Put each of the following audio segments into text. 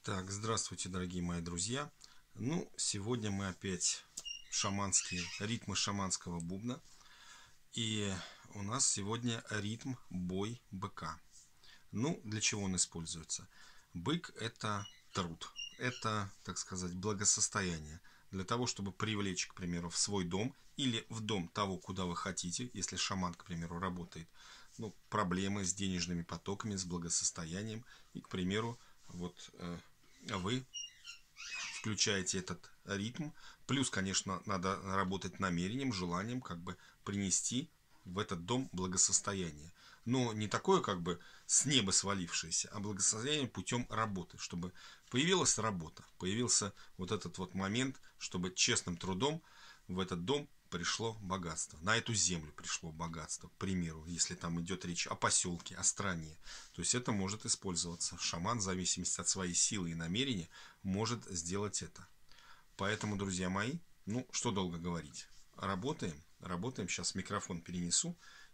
Так, здравствуйте, дорогие мои друзья. Сегодня мы опять шаманские ритмы шаманского бубна. И у нас сегодня ритм бой быка. Для чего он используется? Бык – это труд, это, так сказать, благосостояние. Для того, чтобы привлечь, к примеру, в свой дом или в дом того, куда вы хотите, если шаман, к примеру, работает, проблемы с денежными потоками, с благосостоянием. И, к примеру, вы включаете этот ритм. Плюс, конечно, надо работать намерением, желанием принести в этот дом благосостояние. Но не такое с неба свалившееся, а благосостояние путем работы, чтобы появилась работа, появился этот момент, чтобы честным трудом в этот дом пришло богатство, на эту землю пришло богатство, к примеру, если там идет речь о поселке, о стране. То есть это может использоваться. Шаман, в зависимости от своей силы и намерения, может сделать это. Поэтому, друзья мои, что долго говорить. Работаем. Сейчас микрофон перенесу.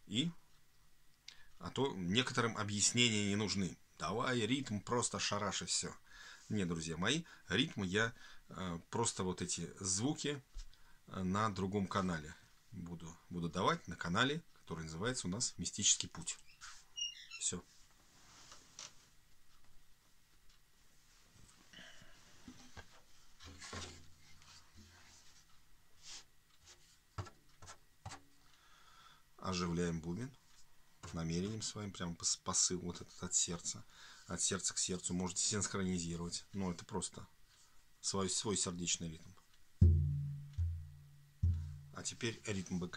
А то некоторым объяснения не нужны. Давай ритм, просто шараш и все. Нет, друзья мои, ритмы я просто эти звуки на другом канале буду давать, на канале, который называется у нас «Мистический путь». Все. Оживляем бубен намерением своим, прям посыл этот от сердца к сердцу. Можете синхронизировать, это просто свой сердечный ритм. А теперь ритм быка.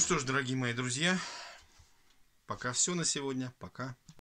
Ну что ж, дорогие мои друзья, пока все на сегодня. Пока.